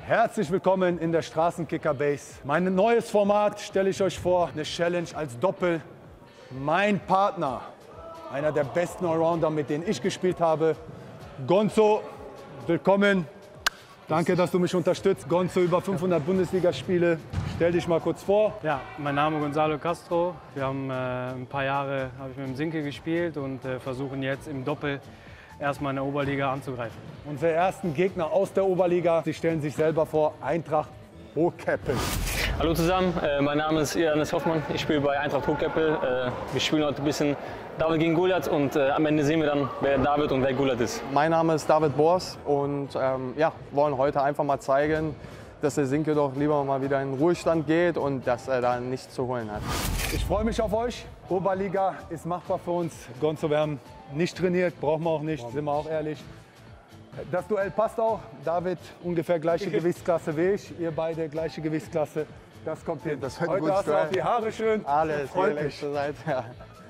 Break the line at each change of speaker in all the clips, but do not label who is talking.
Herzlich willkommen in der Straßenkicker Base. Mein neues Format stelle ich euch vor, eine Challenge als Doppel. Mein Partner, einer der besten Allrounder, mit denen ich gespielt habe, Gonzo, willkommen. Danke, dass du mich unterstützt. Gonzo, über 500 Bundesligaspiele. Stell dich mal kurz vor.
Ja, mein Name ist Gonzalo Castro. Wir haben ein paar Jahre habe ich mit dem Sinke gespielt und versuchen jetzt im Doppel erstmal in der Oberliga anzugreifen.
Unsere ersten Gegner aus der Oberliga, sie stellen sich selber vor, Eintracht Hochkeppel.
Hallo zusammen, mein Name ist Ioannis Hoffmann. Ich spiele bei Eintracht Hochkeppel. Wir spielen heute ein bisschen David gegen Goliath und am Ende sehen wir dann, wer David und wer Goliath ist.
Mein Name ist David Bors und ja, wollen heute einfach mal zeigen, dass der Sinke doch lieber mal wieder in den Ruhestand geht und dass er da nichts zu holen hat.
Ich freue mich auf euch. Oberliga ist machbar für uns. Gonzo, wir haben nicht trainiert, brauchen wir auch nicht, sind wir auch ehrlich. Das Duell passt auch. David, ungefähr gleiche Gewichtsklasse wie ich. Ihr beide gleiche Gewichtsklasse. Das kommt hin.
Das wird
heute
gut
hast du
sein.
auch die Haare schön.
Alles,
freut mich.
zur Seite. Ja.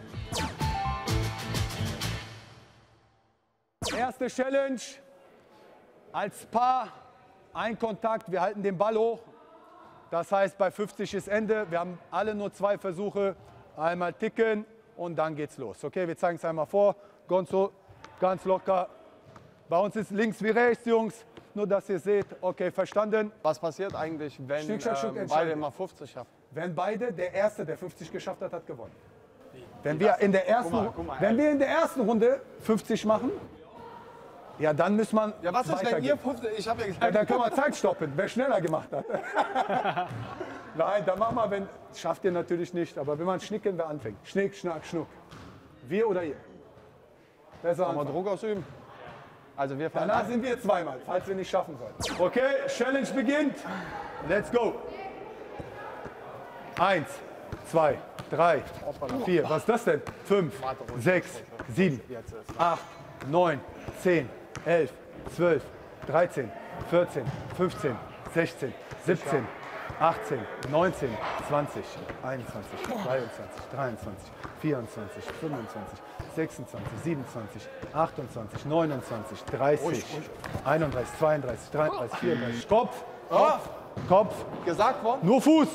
Erste Challenge. Als Paar, ein Kontakt, wir halten den Ball hoch. Das heißt, bei 50 ist Ende. Wir haben alle nur 2 Versuche. Einmal ticken und dann geht's los. Okay, wir zeigen es einmal vor. Gonzo, ganz locker. Bei uns ist links wie rechts, Jungs. Nur, dass ihr seht. Okay, verstanden.
Was passiert eigentlich, wenn
Stück für Stück
beide mal 50 schaffen?
Wenn beide, der Erste, der 50 geschafft hat, hat gewonnen. Wenn wir in der ersten Runde 50 machen, ja, dann muss man
Ja, was ist, wenn ihr 50... Ich habe ja
Ja,
gesagt...
dann können wir Zeit stoppen, wer schneller gemacht hat. Nein, dann machen wir, wenn... Schafft ihr natürlich nicht, aber wenn man schnicken, wer anfängt. Schnick, schnack, schnuck. Wir oder ihr? Besser
Wollen wir
anfangen.
Druck ausüben? Also wir fahren...
Danach sind wir zweimal, falls wir nicht schaffen sollten. Okay, Challenge beginnt. Let's go. 1, 2, 3, 4, was ist das denn? 5, 6, 7, 8, 9, 10, 11, 12, 13, 14, 15, 16, 17, 18, 19, 20, 21, 22, 23, 24, 25, 26, 27, 28, 29, 30, 31, 32, 33, 34. Kopf, Kopf, Kopf.
Gesagt worden?
Nur Fuß.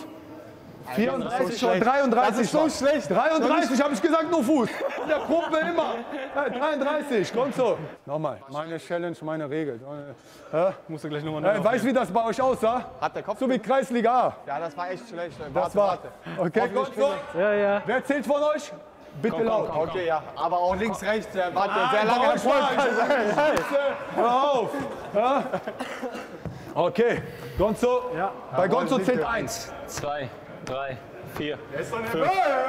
34 und 33.
Das ist so schlecht.
33 habe ich gesagt, nur Fuß. In der Pumpe immer. 33, kommt so. Nochmal, meine Challenge, meine Regel.
Musst du gleich nochmal
Weißt du, wie das bei euch aussah?
Hat der Kopf...
So wie Kreisliga A.
Ja, das war echt schlecht.
Das war. Okay, kommt so.
Ja.
Wer zählt von euch? Bitte laut.
Okay, ja. Aber auch links, rechts. Der war
Nein,
sehr lange
bei
im
euch
Vollkreis.
war ich. Hör auf. Ja? Okay, Gonzo.
Ja.
Bei Gonzo zählt
1, 2, 3, 4, 5, 6,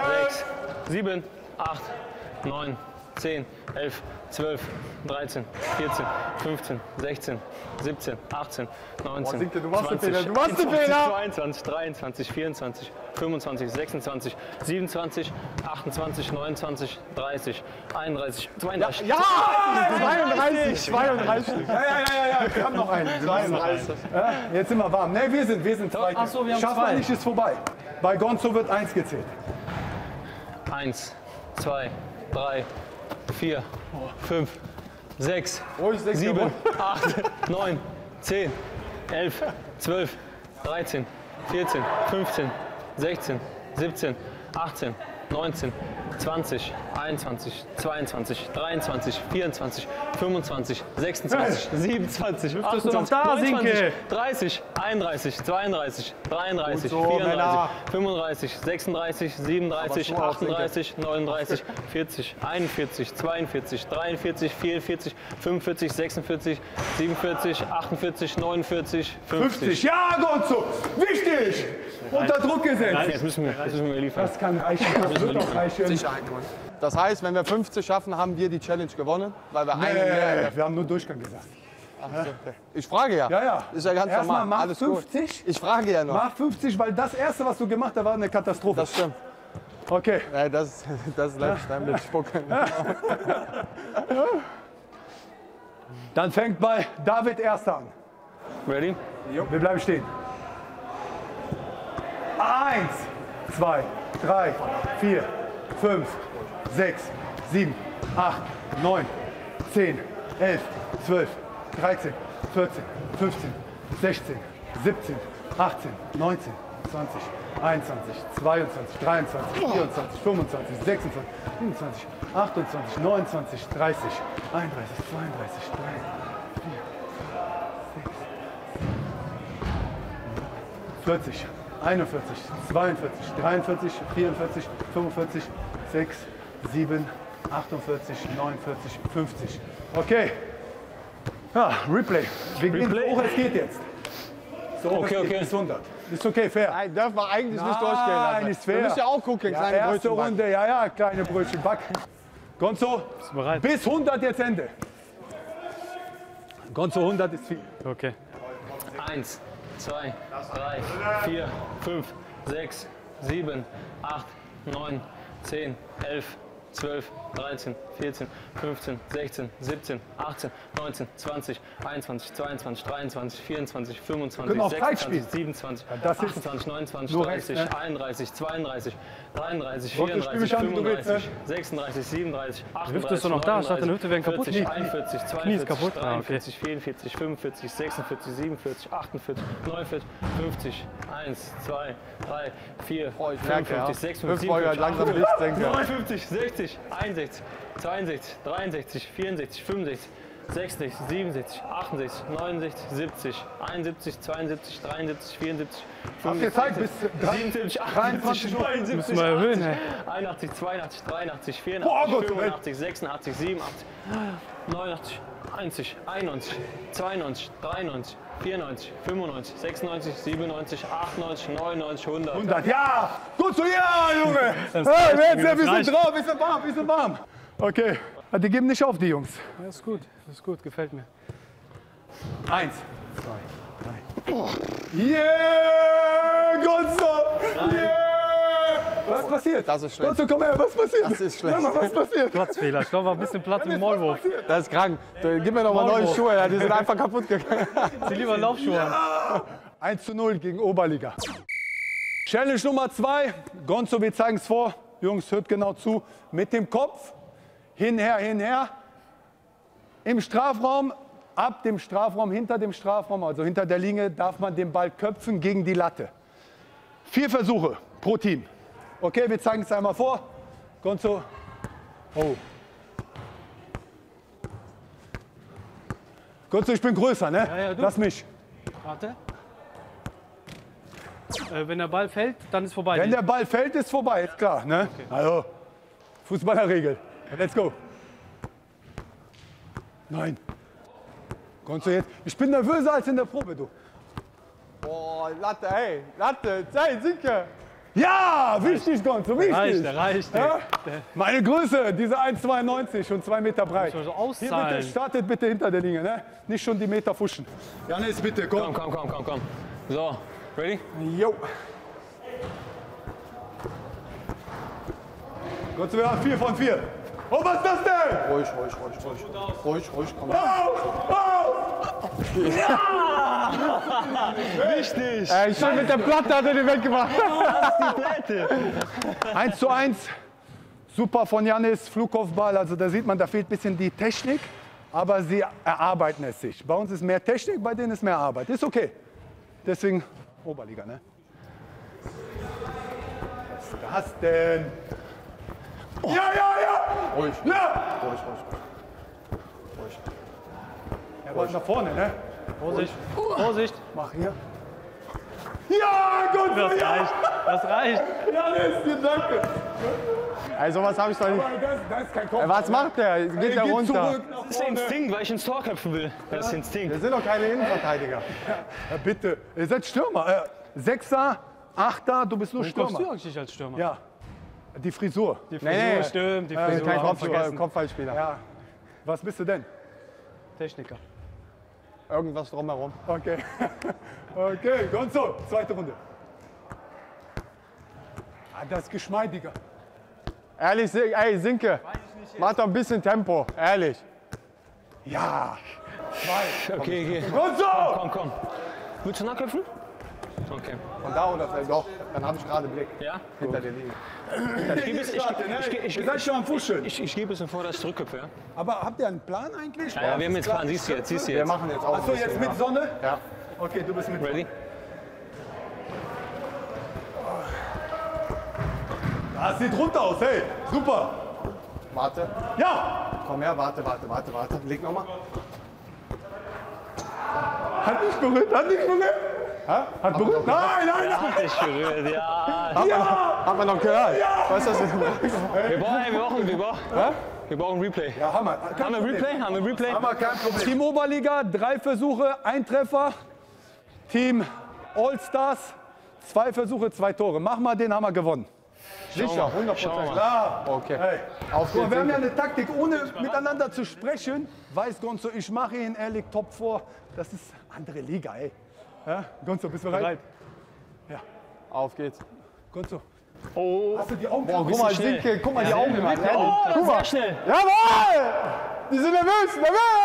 7, 8, 9, 10, 11, 12, 13, 14, 15, 16, 17, 18, 19,
Sinke, du machst den
20,
Fehler, du machst den
21,
Fehler.
22, 23, 24, 25, 26, 27, 28, 29, 30, 31, 32.
Ja! 32! 32!
Ja, wir haben noch einen.
32.
Ja, jetzt sind wir warm. Ne, wir sind zwei.
Ach so, wir haben
Schaffen wir
zwei.
nicht, ist vorbei. Bei Gonzo wird 1 gezählt.
1, 2, 3, 4, 5, 6,
Ruhig, Sinke,
7,
ruhig.
8, 9, 10, 11, 12, 13, 14, 15, 16, 17, 18, 19, 20, 21, 22, 23, 24, 25, 26, 27,
du noch
28,
da,
29,
Sinke?
30, 31, 32, 33,
Gut so,
34,
Männer.
35, 36, 37,
Aber so,
38, 39, 40, 41, 42, 43, 44, 45, 46, 47, 48, 49,
50. Ja, Gonzo! Wichtig! Unter Druck gesetzt.
Jetzt müssen wir liefern.
Das kann reichen. Das wird auch reichen.
Das heißt, wenn wir 50 schaffen, haben wir die Challenge gewonnen, weil wir einen mehr...
Wir haben nur Durchgang gesagt.
Ich frage ja.
Ja.
Ist ja ganz
Erstmal
normal.
mach
Alles
50.
Gut. Ich frage ja noch.
Mach 50, weil das Erste, was du gemacht hast, war eine Katastrophe.
Das stimmt.
Okay.
Ja, das lässt dann mit Spucken.
Dann fängt bei David Erster an.
Ready?
Wir bleiben stehen. 1, 2, 3, 4, 5, 6, 7, 8, 9, 10, 11, 12, 13, 14, 15, 16, 17, 18, 19, 20, 21, 22, 23, 24, 25, 26, 27, 28, 29, 30, 31, 32, 33, 40, 41, 42, 43, 44, 45, 6, 7, 48, 49, 50. Okay. Ja, Replay. Wir gehen so hoch, es geht jetzt. So hoch,
Okay,
es geht
okay.
bis 100. Ist okay, fair.
Nein, dürfen wir eigentlich nicht durchgehen lassen.
Nein, ist fair.
Wir müssen ja auch gucken,
Ja,
kleine
erste
Brötchen backen.
Runde, ja, kleine Brötchen backen. Gonzo,
Bist du bereit?
bis 100 jetzt Ende. Gonzo, 100 ist viel.
Okay.
1, 2, 3, 4, 5, 6, 7, 8, 9, 10, 11, 12, 13, 14, 15, 16, 17, 18, 19, 20, 21, 22, 23, 24, 25,
können auch Zeit
26,
spielen.
27,
das ist
28, 29,
nur
30,
rechts, ne?
31, 32, 33,
Wollte, spiel
34,
mich an, wie du willst,
35, 36, 37, 38,
Hüfte ist doch noch da. Ich dachte, deine Hüfte wäre kaputt.
40, 41,
Knie ist
42,
kaputt. Ah, okay.
43, 44, 45, 46, 47, 48, 49, 50, 1, 2, 3, 4,
Oh, ich merke, ja.
55, 56,
Hüftbeuger
57,
langsam Licht senken.
59, 60, 61, 62, 63, 64, 65, 66, 77, 68, 69, 70, 71, 72, 73, 74,
Habt ihr Zeit bis
77,
23
78,
Uhr?
79,
Müssen wir erhöhen, ey.
81, 82, 83,
Boah,
84,
Gott,
85, 86, 87, 89, 91, 91, 92, 93, 94, 95, 96, 97, 98, 99, 100.
100, ja! Gut so, ja, Junge! Ja,
reicht,
jetzt
das
ein bisschen
reicht.
drauf, bisschen warm, bisschen warm. Okay, die geben nicht auf, die Jungs.
Das ist gut. Das ist gut. Gefällt mir.
1, 2, 3. Yeah! Gonzo! Yeah! Was passiert?
Das ist schlecht.
Gonzo, komm her, was passiert?
Das ist schlecht.
Sag mal, was passiert?
Platzfehler. Ich glaube, war ein bisschen Platz im Maulwurf.
Das ist krank. Gib mir noch mal neue
Maulwurf.
Schuhe, ja, die sind einfach kaputt gegangen.
Zieh lieber Laufschuhe an.
1:0 gegen Oberliga. Challenge Nummer 2. Gonzo, wir zeigen es vor. Jungs, hört genau zu. Mit dem Kopf. Hinher, hinher. Im Strafraum, ab dem Strafraum, hinter dem Strafraum, also hinter der Linie, darf man den Ball köpfen gegen die Latte. 4 Versuche pro Team. Okay, wir zeigen es einmal vor. Gonzo. Oh. Gonzo, ich bin größer, ne?
ja, du.
Lass mich.
Warte. Wenn der Ball fällt, dann ist vorbei.
Wenn der Ball fällt, ist vorbei, ist klar. Ne? Okay. Also, Fußballerregel. Let's go. Nein. Gonzo jetzt. Ich bin nervöser als in der Probe, du.
Boah, Latte, hey, Latte, Zeit, Sinke.
Ja, wichtig, Gonzo, wichtig.
reicht.
Ja? Meine Größe, diese 1,92 und 2 Meter breit.
Muss man so
Hier bitte,
auszahlen.
startet bitte hinter der Linie, ne? Nicht schon die Meter fuschen. Janis, bitte, komm.
Komm. So, ready?
Jo. Gonzo, wir haben 4 von 4. Oh, was ist das denn?
Ruhig, komm.
Wichtig!
Schon mit der Platte hat er die weggemacht.
1:1. Super von Janis, Flugkopfball. Also da sieht man, da fehlt ein bisschen die Technik, aber sie erarbeiten es sich. Bei uns ist mehr Technik, bei denen ist mehr Arbeit. Ist okay. Deswegen Oberliga, ne? Was ist das denn? Ja!
Ruhig,
Ja!
ruhig.
Er wollte nach vorne, ne?
Vorsicht.
Mach hier. Ja, Gott,
Das
ja!
reicht. Das reicht.
Janis, dir danke.
Also was habe ich doch nicht.
Aber das ist kein Kopf.
Was macht der? Geht der
Geht
runter?
zurück nach
Das ist
vorne.
Instinkt, weil ich ins Tor köpfen will. Das ist Instinkt.
Wir sind doch keine Innenverteidiger.
Ja, bitte, ihr seid Stürmer. Sechser, Achter, du bist nur
Kommst du
Stürmer.
eigentlich als Stürmer?
Ja, die Frisur.
Die Frisur stimmt. Die Frisur
Kein
haben wir vergessen.
Kopfballspieler.
Ja. Was bist du denn?
Techniker.
Irgendwas drumherum.
Okay. Okay, Gonzo, zweite Runde. Ah, das ist geschmeidiger.
Ehrlich, ey, Sinke, mach doch ein bisschen Tempo, ehrlich.
Ja.
Okay.
Gonzo!
Komm. Willst du nachköpfen? Okay.
Von da oder vielleicht doch, dann habe ich gerade Blick
Ja?
hinter der Linie.
Ihr seid schon am Fuscheln.
Ich gebe es ihm vor, dass ich zurückköpfe, ja?
Aber habt ihr einen Plan eigentlich?
Ja, wir haben jetzt Plan. Siehst du jetzt.
Wir machen jetzt auch
Achso,
ein bisschen,
jetzt mit Sonne?
Ja.
Okay, du bist mit.
Ready?
Das sieht runter aus, hey. Super.
Warte.
Ja.
Komm her, warte. Leg nochmal.
Hat nicht berührt, hat nicht berührt.
Hä?
Hat berührt? Nein.
Hat dich berührt, ja.
Haben wir noch gehört?
Ja.
Was ist das denn?
Wir brauchen Replay.
Ja, Hammer.
Haben wir Replay?
Hammer, kein Problem. Team Oberliga, 3 Versuche, 1 Treffer. Team All-Stars, 2 Versuche, 2 Tore. Mach mal, den haben wir gewonnen.
Sicher, 100%.
Klar.
Okay.
Hey.
Auf
So,
geht's.
wir haben ja eine Taktik, ohne miteinander zu sprechen. Weiß Gonzo, ich mache ihn ehrlich top vor. Das ist andere Liga, ey. Ja? Gonzo, bist du bereit?
Auf geht's.
Gonzo,
Oh,
hast du die Augen?
Guck mal,
schnell.
Sinke, guck mal die Augen an.
oh,
Guck mal.
sehr schnell.
Jawohl! Die sind nervös.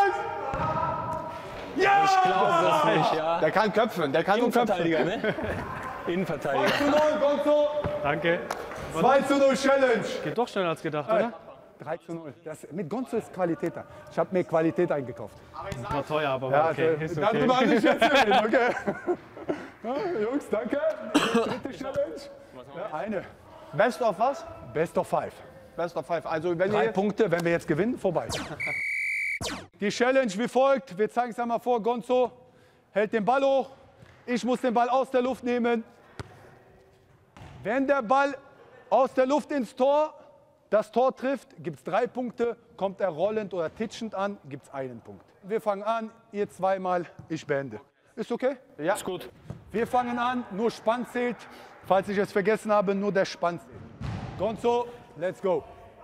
Ja!
Ich glaube das nicht, ja.
Der kann köpfen, der kann nur köpfen.
Innenverteidiger, ne? Innenverteidiger.
2:0, Gonzo.
Danke.
2:0 Challenge.
Geht doch schneller als gedacht, oder?
3:0. Mit Gonzo ist Qualität da. Ich habe mir Qualität eingekauft.
War teuer, aber
Ja,
okay. Ist okay.
darüber nicht erzählen, okay. Ja, Jungs, danke. Dritte Challenge. Ja, eine.
Best of was?
Best of 5.
Best of 5. Also wenn
3
ihr...
Punkte, wenn wir jetzt gewinnen, vorbei. Die Challenge wie folgt. Wir zeigen es einmal vor. Gonzo hält den Ball hoch. Ich muss den Ball aus der Luft nehmen. Wenn der Ball aus der Luft ins Tor, das Tor trifft, gibt es 3 Punkte. Kommt er rollend oder titschend an, gibt es 1 Punkt. Wir fangen an, ihr zweimal, ich beende. Ist okay?
Ja.
Ist gut.
Wir fangen an, nur Spann zählt. Falls ich es vergessen habe, nur der Spann zählt. Gonzo, let's go.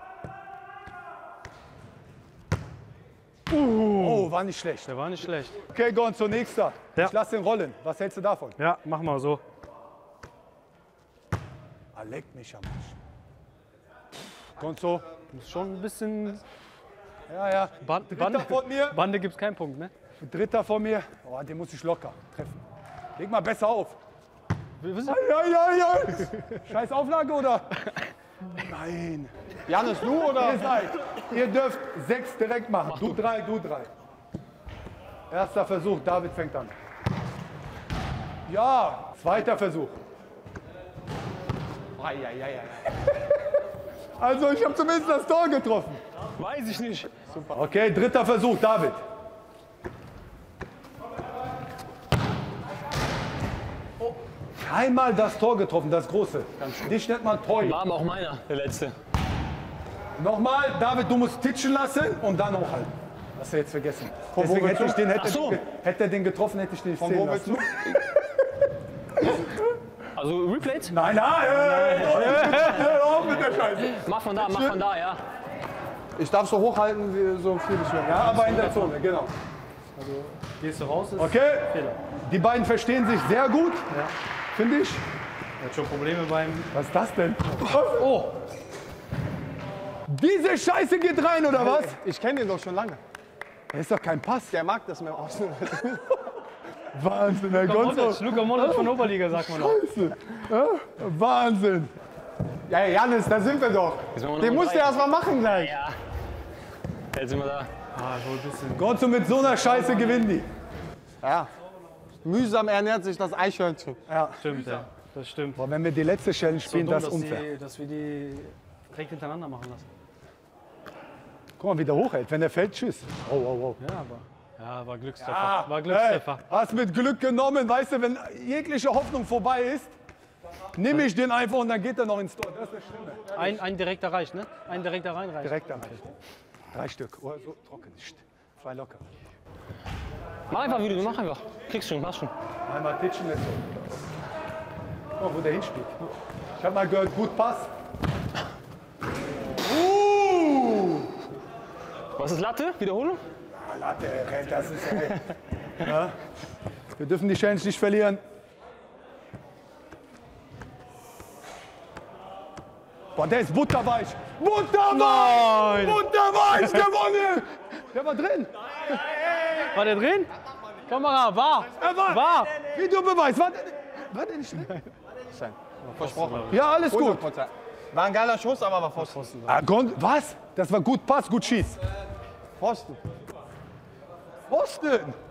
Oh, war nicht schlecht.
Der war nicht schlecht.
Okay, Gonzo, nächster.
Ja.
Ich lasse den rollen. Was hältst du davon?
Ja, mach mal so.
Ah, leckt mich am Arsch. Gonzo,
Ist schon ein bisschen.
ja. Dritter von mir.
Bande gibt's keinen Punkt, ne?
Dritter von mir. Oh, den muss ich locker treffen. Leg mal besser auf.
Wir
Ja. Scheiß Auflage, oder? Nein.
Janis, du oder?
Ihr dürft 6 direkt machen. Du 3, du 3. Erster Versuch, David fängt an. Ja, zweiter Versuch. Also ich habe zumindest das Tor getroffen.
Weiß ich nicht.
Okay, dritter Versuch, David. Einmal das Tor getroffen, das große. Dich nennt man Tor.
War aber auch meiner, der letzte.
Nochmal, David, du musst titschen lassen und dann hochhalten. Hast du jetzt vergessen.
wo
Deswegen
willst
hätte ich
du?
den,
Ach so.
hätte er den getroffen, hätte ich den nicht
Von
zählen
wo willst
lassen.
du?
Also Replayed?
Nein, hör auf mit der Scheiße.
Mach von da, ja.
Ich darf so hochhalten, wie so viel ich will.
Ja, aber in der Zone, genau.
Gehst du raus, ist
Okay,
Fehler.
die beiden verstehen sich sehr gut, finde ich.
Er hat schon Probleme beim.
Was ist das denn? Oh! Diese Scheiße geht rein, oder was?
Ich kenne den doch schon lange.
Das ist doch kein Pass.
Der mag das mit dem Außen.
Wahnsinn, Herr Gonzo.
Luka Modric von Oberliga, sagt man noch.
Scheiße. Ja? Wahnsinn.
Ja, Janis, da sind wir doch.
Jetzt machen wir
Den
noch
musst du
drei.
erst mal machen gleich.
Ja. Jetzt sind wir da.
Ah, so ein bisschen.
Gonzo, mit so einer Scheiße gewinnen die.
Ja. Mühsam ernährt sich das Eichhörnchen.
Stimmt, ja. Das stimmt.
Boah, wenn wir die letzte Challenge
So
spielen,
dumm,
das ist unfair.
dass wir die direkt hintereinander machen lassen.
Guck mal, wie der hochhält. Wenn der fällt, tschüss. Oh.
Ja, aber. Ja, war Glückstreffer. War Glückstreffer.
Hey, hast mit Glück genommen. Weißt du, wenn jegliche Hoffnung vorbei ist, nehme ich den einfach und dann geht er noch ins Tor. Das ist das Schlimme.
Ein direkter reicht, ne? Ein direkter rein reicht.
Direkt am Feld. 3 Stück. Oh, so trocken. 2 locker.
Mach einfach, wie du mach einfach. Kriegst schon, mach schon.
Einmal titschen jetzt. Oh, wo der hinspielt. Ich habe mal gehört, gut Pass.
Was ist Latte? Wiederholung?
Latte, das ist ja. Wir dürfen die Challenge nicht verlieren. Boah, der ist butterweich. Butterweich! Butterweich gewonnen! Der war drin.
War der drin? Kamera, war!
Er war. Videobeweis. War der nicht drin?
Versprochen.
Ja, alles gut.
100%. War ein geiler Schuss, aber war Pfosten.
Ah, was? Das war gut Pass, gut Schieß.
Pfosten.
Pfosten.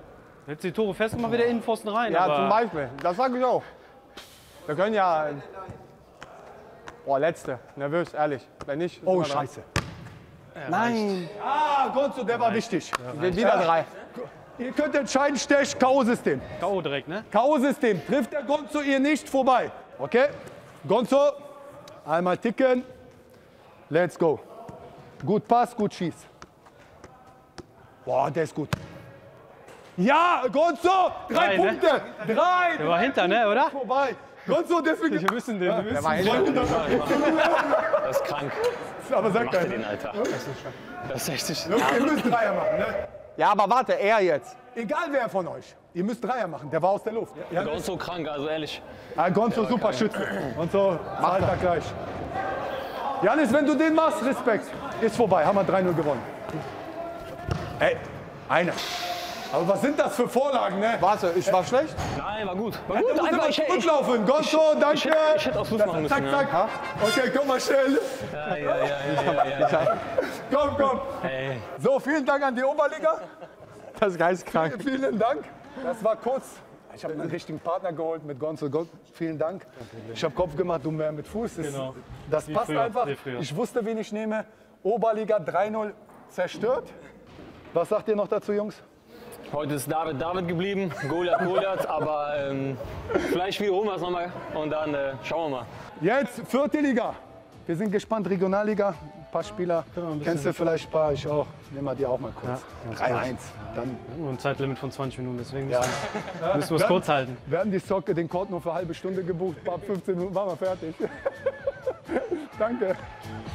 Jetzt die Tore fest und mal wieder Innenpfosten rein.
Ja,
aber
zum Beispiel. Das sage ich auch. Wir können ja. Boah, letzte. Nervös, ehrlich. Wenn nicht.
Oh,
sind wir dran.
scheiße.
Nein.
Ah, Gonzo, der war wichtig.
Geht wieder 3.
Ihr könnt entscheiden, Stech, K.O.-System.
K.O. direkt, ne?
K.O.-System. Trifft der Gonzo ihr nicht vorbei. Okay? Gonzo, einmal ticken. Let's go. Gut Pass, gut Schieß. Boah, der ist gut. Ja, Gonzo, 3
3, ne?
Punkte. 3.
Der war hinter, ne, oder?
Vorbei. Gonzo, deswegen.
Wir müssen den. Wir müssen.
Das ist krank.
Aber sag
Macht ihr
keiner.
den, Alter? Das ist echt.
Jungs, ihr müsst Dreier machen, ne?
Ja, aber warte, er jetzt.
Egal wer von euch. Ihr müsst Dreier machen. Der war aus der Luft. Ja,
Gonzo so krank, also ehrlich.
Gonzo, super Schütze. Gonzo, macht er gleich. Janis, wenn du den machst, Respekt. Ist vorbei, haben wir 3-0 gewonnen. Ey, einer. Aber was sind das für Vorlagen, ne?
Warte, ich war schlecht?
Nein, war gut. War
Du
gut.
musst immer
Ich
zurücklaufen. Gonzo, danke.
hätte auf Fuß machen müssen.
Zack, zack. Okay, komm mal schnell.
Ja.
Komm.
Ey.
So, vielen Dank an die Oberliga.
Das ist geistkrank.
Vielen Dank. Das war kurz. Ich habe einen richtigen Partner geholt mit Gonzo. Vielen Dank. Ich habe Kopf gemacht, du mehr mit Fuß.
Genau.
Das passt
früher,
einfach.
wie früher.
Ich wusste, wen ich nehme. Oberliga 3-0 zerstört. Was sagt ihr noch dazu, Jungs?
Heute ist David geblieben, Goliath, aber vielleicht wiederholen wir es nochmal und dann schauen wir mal.
Jetzt 4. Liga. Wir sind gespannt, Regionalliga. Ein paar Spieler. Kennst du vielleicht ein paar? Ich auch. Nehmen wir die auch mal kurz. 3-1. Dann
Nur ein Zeitlimit von 20 Minuten, deswegen müssen wir es kurz halten.
Wir haben die Socke, den Court nur für eine halbe Stunde gebucht. Ab 15 Minuten waren wir fertig. Danke.